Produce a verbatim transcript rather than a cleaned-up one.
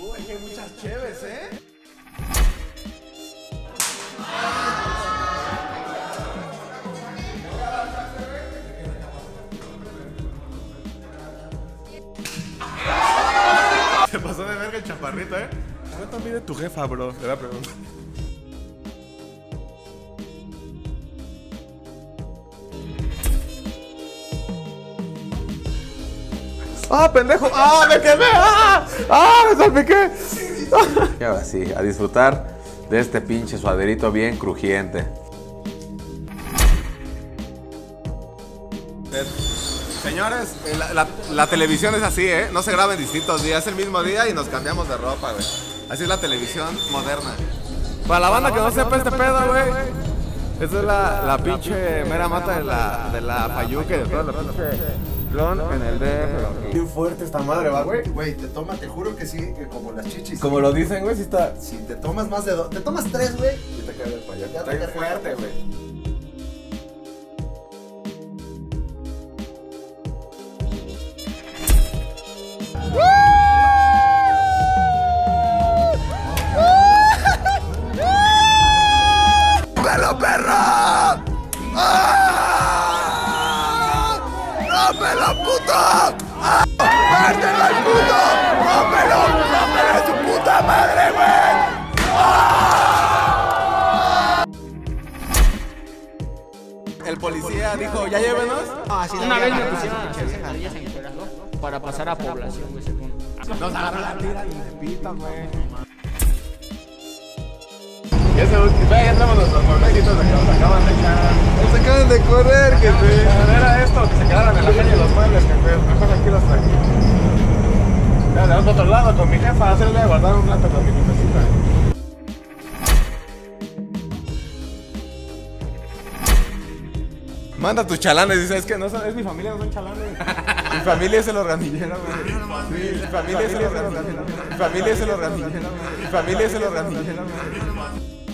Uy, hay muchas cheves, ¿eh? Se pasó de verga el chaparrito, ¿eh? ¿Cuánto mide tu jefa, bro? Le la pregunta. ¡Ah, pendejo! ¡Ah, me quemé! ¡Ah! ¡Ah, me salpiqué! Y ahora sí, a disfrutar de este pinche suaderito bien crujiente. Señores, la, la, la televisión es así, ¿eh? No se graba en distintos días, es el mismo día y nos cambiamos de ropa, güey. Así es la televisión moderna. Para la banda que no sepa este pedo, güey, esa es la, la pinche mera mata de la, de la Fayuque, de toda la pinche clon en el D F. Qué fuerte esta madre, va, güey. Güey, te toma, te juro que sí, que como las chichis. Como lo dicen, güey, sí está... Si te tomas más de dos, te tomas tres, güey. Y te cae el payaso. Ya te Está cargas fuerte, la güey. ¡Rómpelo, perro! ¡Ah! ¡Rómpelo, puto! ¡Ah! ¡Pártelo al puto! ¡Rómpelo! ¡Rómpelo a su puta madre, güey! ¡Ah! El policía dijo, ¿ya llévenos? Ah, sí, Una vez me pusieron a hacer sentadillas en cuerdas para pasar a población, güey, según. Nos agarró la tira y de pita, güey. Ya se ve, ya tenemos nuestros mueblecitos de que nos acaban de echar. Nos acaban de correr, que se... Era esto, que se quedaran en la calle los muebles, que mejor aquí los traje. Ya, de otro lado con mi jefa, hacerle guardar un rato con mi jefecita. Manda tus chalanes, dice, es que no son, es mi familia, no son chalanes. Mi familia es el organillero, güey. Sí, mi familia es el organillero. Mi familia es el organillero. Mi familia es el organillero, güey.